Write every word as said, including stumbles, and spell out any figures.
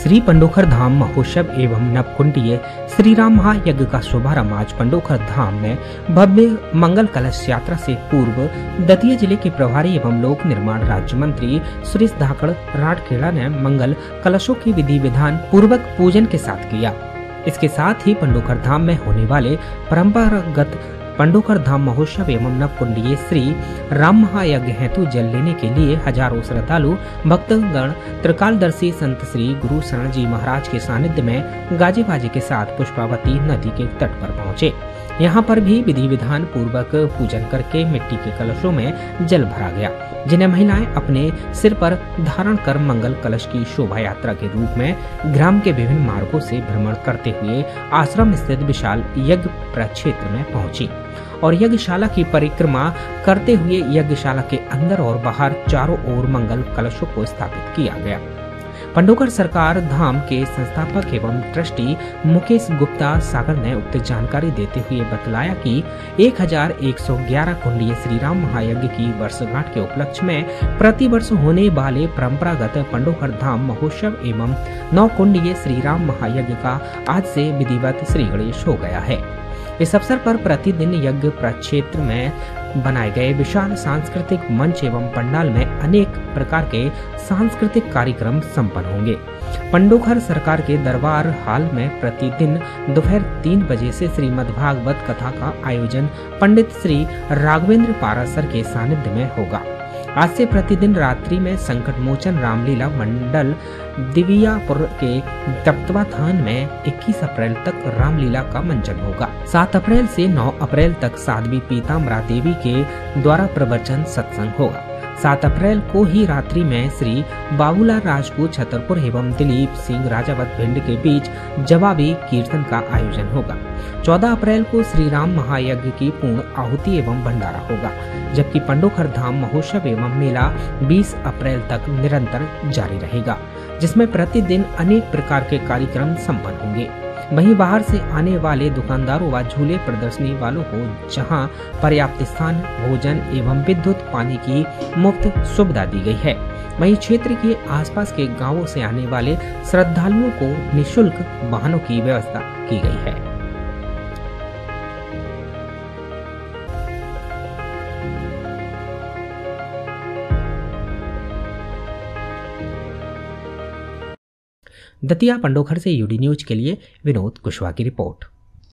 श्री पंडोखर धाम महोत्सव एवं नवकुंडीय श्री राम महायज्ञ का शुभारंभ आज पंडोखर धाम में भव्य मंगल कलश यात्रा से पूर्व दतिया जिले के प्रभारी एवं लोक निर्माण राज्य मंत्री सुरेश धाकड़ राठखेड़ा ने मंगल कलशों की विधि विधान पूर्वक पूजन के साथ किया। इसके साथ ही पंडोखर धाम में होने वाले परंपरागत पंडोखर धाम महोत्सव एवं नवकुंडीय श्री राम महायज्ञ हेतु जल लेने के लिए हजारों श्रद्धालु भक्तगण त्रिकालदर्शी संत श्री गुरु शरण जी महाराज के सानिध्य में गाजे बाजे के साथ पुष्पावती नदी के तट पर पहुंचे। यहाँ पर भी विधि विधान पूर्वक पूजन करके मिट्टी के कलशों में जल भरा गया, जिन्हें महिलाएं अपने सिर पर धारण कर मंगल कलश की शोभा यात्रा के रूप में ग्राम के विभिन्न मार्गों से भ्रमण करते हुए आश्रम स्थित विशाल यज्ञ प्रक्षेत्र में पहुंची और यज्ञशाला की परिक्रमा करते हुए यज्ञशाला के अंदर और बाहर चारों ओर मंगल कलशों को स्थापित किया गया। पंडोखर सरकार धाम के संस्थापक एवं ट्रस्टी मुकेश गुप्ता सागर ने उक्त जानकारी देते हुए बतलाया कि एक हजार एक सौ ग्यारह कुंडीय श्री राम महायज्ञ की वर्षगांठ के उपलक्ष्य में प्रति वर्ष होने वाले परंपरागत पंडोखर धाम महोत्सव एवं नौ कुंडीय श्री राम महायज्ञ का आज से विधिवत श्री गणेश हो गया है। इस अवसर पर प्रतिदिन यज्ञ प्रक्षेत्र में बनाए गए विशाल सांस्कृतिक मंच एवं पंडाल में अनेक प्रकार के सांस्कृतिक कार्यक्रम संपन्न होंगे। पंडोखर सरकार के दरबार हॉल में प्रतिदिन दोपहर तीन बजे से श्रीमद् भागवत कथा का आयोजन पंडित श्री राघवेंद्र पारासर के सानिध्य में होगा। आज से प्रतिदिन रात्रि में संकट मोचन रामलीला मंडल दिवियापुर के तत्वाधान में इक्कीस अप्रैल तक रामलीला का मंचन होगा। सात अप्रैल से नौ अप्रैल तक साध्वी पीताम्बरा देवी के द्वारा प्रवचन सत्संग होगा। सात अप्रैल को ही रात्रि में श्री बाबूलाल राजपूत छतरपुर एवं दिलीप सिंह राजावत भिंड के बीच जवाबी कीर्तन का आयोजन होगा। चौदह अप्रैल को श्री राम महायज्ञ की पूर्ण आहुति एवं भंडारा होगा, जबकि पंडोखर धाम महोत्सव एवं मेला बीस अप्रैल तक निरंतर जारी रहेगा, जिसमें प्रतिदिन अनेक प्रकार के कार्यक्रम संपन्न होंगे। वहीं बाहर से आने वाले दुकानदारों व झूले प्रदर्शनी वालों को जहां पर्याप्त स्थान, भोजन एवं विद्युत पानी की मुफ्त सुविधा दी गई है, वहीं क्षेत्र के आसपास के गांवों से आने वाले श्रद्धालुओं को निःशुल्क वाहनों की व्यवस्था की गई है। दतिया पंडोखर से यूडी न्यूज के लिए विनोद कुशवाहा की रिपोर्ट।